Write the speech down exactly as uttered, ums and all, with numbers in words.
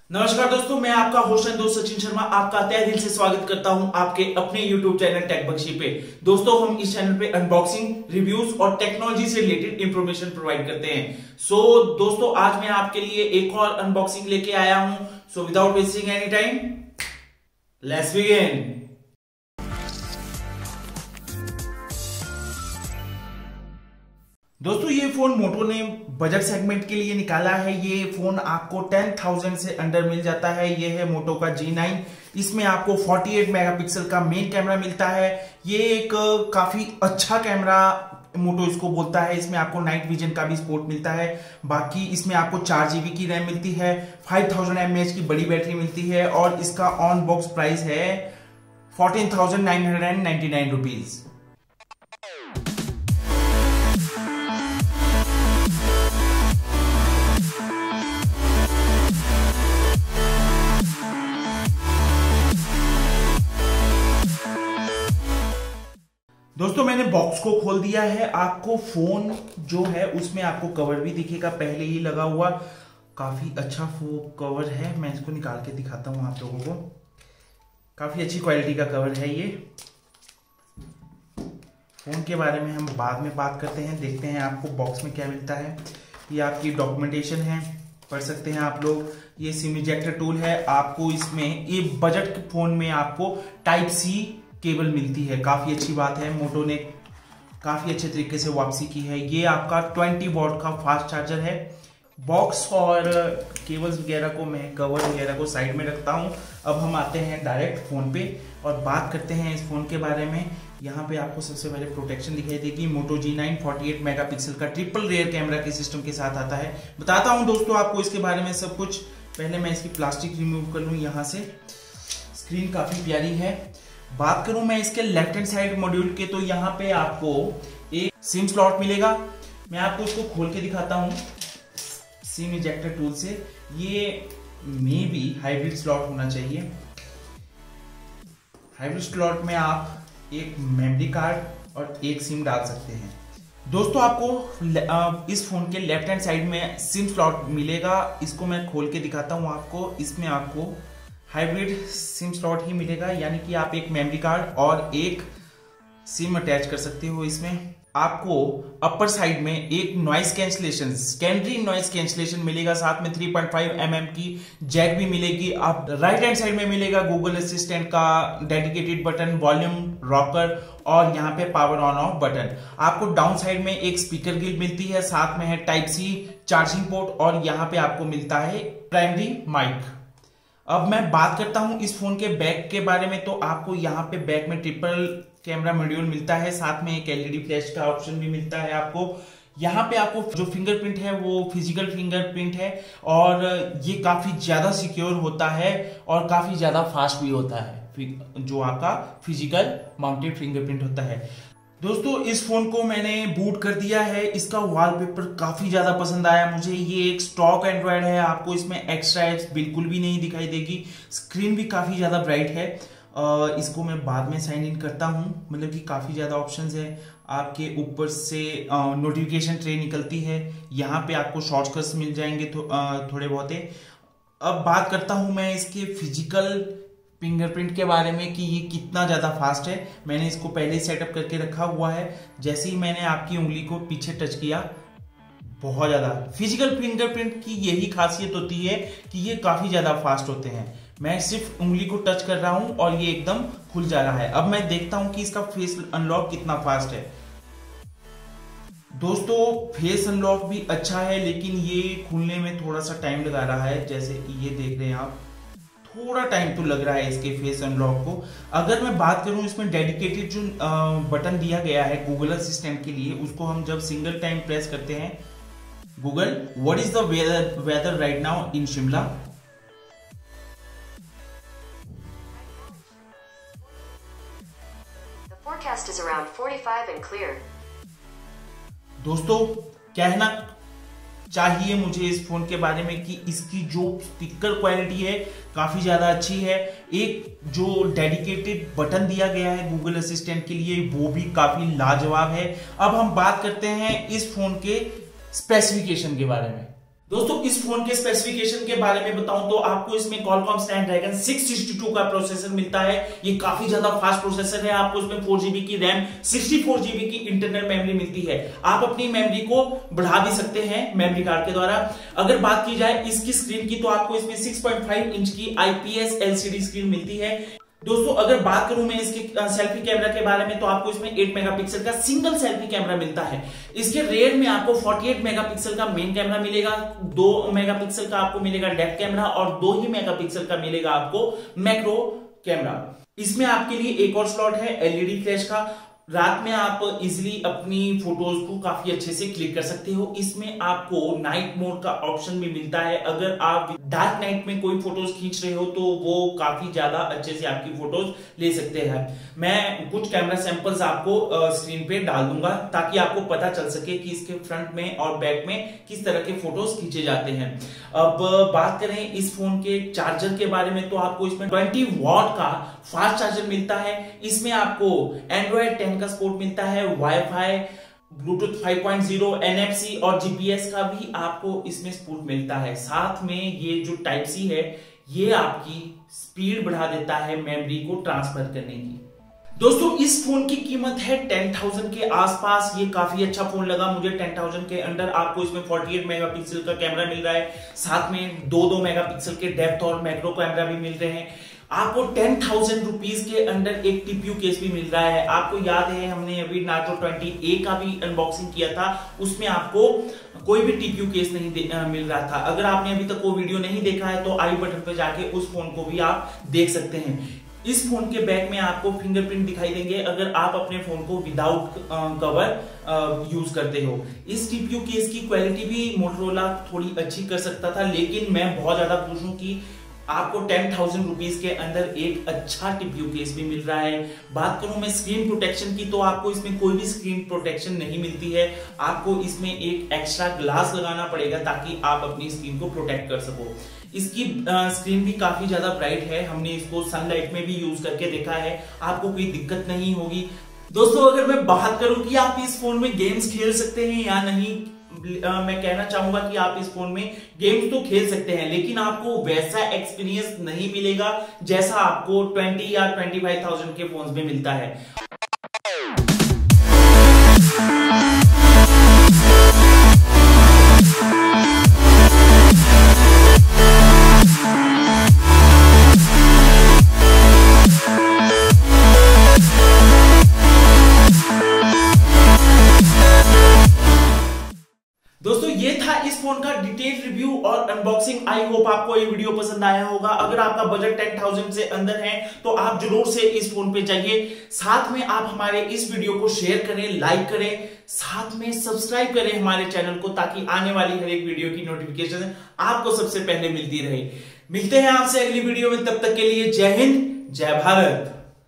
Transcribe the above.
नमस्कार दोस्तों, मैं आपका होस्ट एंड दोस्त सचिन शर्मा आपका तहे दिल से स्वागत करता हूं आपके अपने यूट्यूब चैनल टेक बख्शी पे। दोस्तों, हम इस चैनल पे अनबॉक्सिंग, रिव्यूज और टेक्नोलॉजी से रिलेटेड इंफॉर्मेशन प्रोवाइड करते हैं। सो so, दोस्तों, आज मैं आपके लिए एक और अनबॉक्सिंग लेके आया हूं। So without wasting any time, let's begin. दोस्तों, ये फोन मोटो ने बजट सेगमेंट के लिए निकाला है। ये फोन आपको टेन थाउजेंड से अंडर मिल जाता है। ये है मोटो का जी नाइन। इसमें आपको अड़तालीस मेगापिक्सल का मेन कैमरा मिलता है। ये एक काफी अच्छा कैमरा मोटो इसको बोलता है। इसमें आपको नाइट विजन का भी सपोर्ट मिलता है। बाकी इसमें आपको चार जीबी की रैम मिलती है, five thousand M A H की बड़ी बैटरी मिलती है और इसका ऑन बॉक्स प्राइस है fourteen thousand nine hundred and ninety nine rupees. दोस्तों, मैंने बॉक्स को खोल दिया है। आपको फोन जो है उसमें आपको कवर भी दिखेगा पहले ही लगा हुआ। काफी अच्छा वो कवर है। मैं इसको निकाल के दिखाता हूं आप लोगों को। काफी अच्छी क्वालिटी का कवर है ये। फोन के बारे में हम बाद में बात करते हैं। देखते हैं आपको बॉक्स में क्या मिलता है। ये आपकी डॉक्यूमेंटेशन है, पढ़ सकते हैं आप लोग। ये सिम इजेक्टर टूल है। आपको इसमें ये बजट फोन में आपको टाइप सी केबल मिलती है। काफी अच्छी बात है, मोटो ने काफी अच्छे तरीके से वापसी की है। ये आपका ट्वेंटी वॉट का फास्ट चार्जर है। बॉक्स और केबल्स वगैरह को मैं कवर वगैरह को साइड में रखता हूं। अब हम आते हैं डायरेक्ट फोन पे और बात करते हैं इस फोन के बारे में। यहाँ पे आपको सबसे पहले प्रोटेक्शन दिखाई देगी। मोटो जी नाइन अड़तालीस मेगापिक्सल का ट्रिपल रेयर कैमरा के सिस्टम के साथ आता है। बताता हूं दोस्तों आपको इसके बारे में सब कुछ। पहले मैं इसकी प्लास्टिक रिमूव कर लूं यहाँ से। स्क्रीन काफी प्यारी है। बात करूं मैं इसके लेफ्ट हैंड साइड मॉड्यूल के, तो यहाँ पे आपको एक सिम स्लॉट मिलेगा। मैं आपको इसको खोल के दिखाता हूं सिम इजेक्टर टूल से। ये मे बी हाइब्रिड स्लॉट होना चाहिए। हाइब्रिड स्लॉट में आप एक मेमोरी कार्ड और एक सिम डाल सकते हैं। दोस्तों, आपको इस फोन के लेफ्ट हैंड साइड में सिम स्लॉट मिलेगा। इसको मैं खोल के दिखाता हूं आपको। इसमें आपको हाइब्रिड सिम स्लॉट ही मिलेगा, यानी कि आप एक मेमोरी कार्ड और एक सिम अटैच कर सकते हो। इसमें आपको अपर साइड में एक noise cancellation, secondary noise cancellation मिलेगा। साथ में three point five M M की जैक भी मिलेगी। आप राइट हैंड साइड में मिलेगा गूगल असिस्टेंट का डेडिकेटेड बटन, वॉल्यूम रॉकर और यहाँ पे पावर ऑन ऑफ बटन। आपको डाउन साइड में एक स्पीकर गिल मिलती है। साथ में है टाइप सी चार्जिंग पोर्ट और यहाँ पे आपको मिलता है प्राइमरी माइक। अब मैं बात करता हूं इस फोन के बैक के बारे में। तो आपको यहाँ पे बैक में ट्रिपल कैमरा मॉड्यूल मिलता है। साथ में एक एलईडी फ्लैश का ऑप्शन भी मिलता है आपको। यहाँ पे आपको जो फिंगरप्रिंट है वो फिजिकल फिंगरप्रिंट है और ये काफी ज्यादा सिक्योर होता है और काफी ज्यादा फास्ट भी होता है, जो आपका फिजिकल माउंटेड फिंगरप्रिंट होता है। दोस्तों, इस फोन को मैंने बूट कर दिया है। इसका वॉलपेपर काफी ज्यादा पसंद आया मुझे। ये एक स्टॉक एंड्रॉयड है। आपको इसमें एक्स्ट्रा एप्स बिल्कुल भी नहीं दिखाई देगी। स्क्रीन भी काफी ज्यादा ब्राइट है। इसको मैं बाद में साइन इन करता हूं। मतलब कि काफी ज्यादा ऑप्शंस है। आपके ऊपर से नोटिफिकेशन ट्रे निकलती है। यहाँ पे आपको शॉर्टकट्स मिल जाएंगे थो, थोड़े बहुत। अब बात करता हूं मैं इसके फिजिकल फिंगरप्रिंट के बारे में कि ये कितना ज्यादा फास्ट है। मैंने इसको पहले ही सेटअप करके रखा हुआ है। जैसे ही मैंने आपकी उंगली को पीछे टच किया, बहुत ज्यादा फिजिकल फिंगरप्रिंट की यही खासियत होती है कि ये काफी ज्यादा फास्ट होते हैं। मैं सिर्फ उंगली को टच कर रहा हूं और ये एकदम खुल जा रहा है। अब मैं देखता हूं कि इसका फेस अनलॉक कितना फास्ट है। दोस्तों, फेस अनलॉक भी अच्छा है, लेकिन ये खुलने में थोड़ा सा टाइम लगा रहा है। जैसे कि ये देख रहे हैं आप, थोड़ा टाइम तो लग रहा है इसके फेस अनलॉक को। अगर मैं बात करूं, इसमें डेडिकेटेड जो बटन दिया गया है गूगल असिस्टेंट के लिए, उसको हम जब सिंगल टाइम प्रेस करते हैं, Google what is the weather weather right now in Shimla, The forecast is around forty-five and clear. दोस्तों, कहना चाहिए मुझे इस फोन के बारे में कि इसकी जो स्पीकर क्वालिटी है काफी ज्यादा अच्छी है। एक जो डेडिकेटेड बटन दिया गया है गूगल असिस्टेंट के लिए, वो भी काफी लाजवाब है। अब हम बात करते हैं इस फोन के स्पेसिफिकेशन के बारे में। दोस्तों इस फोन के स्पेसिफिकेशन के बारे में बताऊं तो आपको इसमें Qualcomm Snapdragon six sixty two का प्रोसेसर मिलता है। ये काफी ज्यादा फास्ट प्रोसेसर है। आपको इसमें फोर जीबी की रैम, सिक्सटी फोर जीबी की इंटरनल मेमोरी मिलती है। आप अपनी मेमोरी को बढ़ा भी सकते हैं मेमोरी कार्ड के द्वारा। अगर बात की जाए इसकी स्क्रीन की तो आपको इसमें सिक्स पॉइंट फाइव इंच की आईपीएस एलसीडी स्क्रीन मिलती है। दोस्तों अगर बात करूं मैं इसके सेल्फी कैमरा के बारे में तो आपको इसमें एट मेगापिक्सल का सिंगल सेल्फी कैमरा मिलता है। इसके रेयर में आपको फोर्टी एट मेगापिक्सल का मेन कैमरा मिलेगा, दो मेगापिक्सल का आपको मिलेगा डेप्थ कैमरा और दो ही मेगापिक्सल का मिलेगा आपको मैक्रो कैमरा। इसमें आपके लिए एक और स्लॉट है एलईडी फ्लैश का। रात में आप इजिली अपनी फोटोज को काफी अच्छे से क्लिक कर सकते हो। इसमें आपको नाइट मोड का ऑप्शन भी मिलता है। अगर आप डार्क नाइट में कोई फोटोज खींच रहे हो तो वो काफी ज्यादा अच्छे से आपकी फोटोज ले सकते हैं। मैं कुछ कैमरा सैंपल्स आपको स्क्रीन पे डाल दूंगा ताकि आपको पता चल सके कि इसके फ्रंट में और बैक में किस तरह के फोटोज खींचे जाते हैं। अब बात करें इस फोन के चार्जर के बारे में तो आपको इसमें ट्वेंटी वॉट का फास्ट चार्जर मिलता है। इसमें आपको एंड्रॉइड टेन का सपोर्ट मिलता है, wifi, bluetooth five point zero, NFC और जीपीएस का भी आपको इसमें सपोर्ट मिलता है। साथ में ये जो टाइप सी है ये आपकी स्पीड बढ़ा देता है मेमोरी को ट्रांसफर करने की। दोस्तों इस फोन की कीमत है टेन थाउजेंड के आसपास। ये काफी अच्छा फोन लगा मुझे। टेन थाउजेंड के अंडर आपको इसमें फोर्टी एट मेगापिक्सल का कैमरा मिल रहा है, साथ में दो दो मेगापिक्सल के डेप्थ और मैक्रो कैमरा भी मिल रहे हैं। आपको टेन थाउजेंड रुपीज के अंदर एक टीपीयू केस भी मिल रहा है। आपको याद है हमने अभी नार्जो ट्वेंटी ए का भी अनबॉक्सिंग किया था, उसमें आपको कोई भी टीपीयू केस नहीं दे, आ, मिल रहा था। अगर आपने अभी तक वो वीडियो नहीं देखा है तो आई बटन पे जाके उस फोन को भी आप देख सकते हैं। इस फोन के बैक में आपको फिंगरप्रिंट दिखाई देंगे अगर आप अपने फोन को विदाउट कवर यूज करते हो। इस टीपीयू केस की क्वालिटी भी मोटोरोला थोड़ी अच्छी कर सकता था, लेकिन मैं बहुत ज्यादा खुश हूं कि आपको टेन थाउजेंड रुपीज के अंदर एक अच्छा टीपीयू केस भी मिल रहा है। बात करूं मैं स्क्रीन प्रोटेक्शन की तो आपको इसमें कोई भी स्क्रीन प्रोटेक्शन नहीं मिलती है। आपको इसमें एक एक्स्ट्रा ग्लास लगाना पड़ेगा ताकि आप अपनी स्क्रीन को प्रोटेक्ट कर सको। इसकी स्क्रीन भी काफी ज्यादा ब्राइट है। हमने इसको सनलाइट में भी यूज करके देखा है, आपको कोई दिक्कत नहीं होगी। दोस्तों अगर मैं बात करूं कि आप इस फोन में गेम्स खेल सकते हैं या नहीं, आ, मैं कहना चाहूंगा कि आप इस फोन में गेम्स तो खेल सकते हैं, लेकिन आपको वैसा एक्सपीरियंस नहीं मिलेगा जैसा आपको ट्वेंटी या ट्वेंटी फाइव थाउजेंड के फोन्स में मिलता है। दोस्तों ये था इस फोन का डिटेल रिव्यू और अनबॉक्सिंग। आई होप आपको ये वीडियो पसंद आया होगा। अगर आपका बजट टेन थाउजेंड से अंदर है तो आप जरूर से इस फोन पे जाइए। साथ में आप हमारे इस वीडियो को शेयर करें, लाइक करें, साथ में सब्सक्राइब करें हमारे चैनल को ताकि आने वाली हर एक वीडियो की नोटिफिकेशन आपको सबसे पहले मिलती रहे। मिलते हैं आपसे अगली वीडियो में, तब तक के लिए जय हिंद, जय भारत।